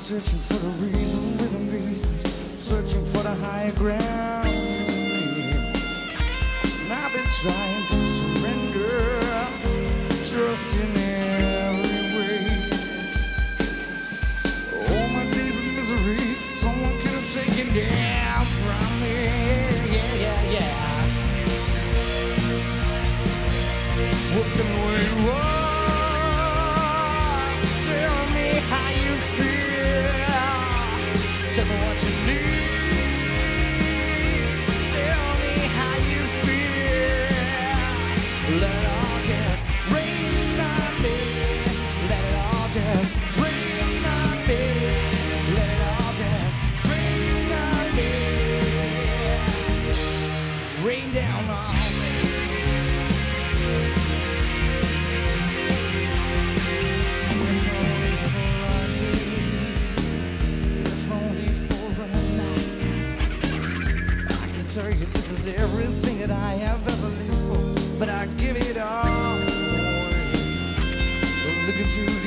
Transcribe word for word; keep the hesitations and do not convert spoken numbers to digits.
searching for the reason within reasons, searching for the higher ground. And I've been trying to surrender, trust in every way. All my days of misery, someone could have taken down from me. Yeah, yeah, yeah. Well, tell me where you are. Tell me how you feel. Tell me what you need. Tell me how you feel. Let it all just rain on me. Let it all just rain on me. Let it all just rain on me. Rain down on me. Tell you this is everything that I have ever lived for, but I give it all away. Look into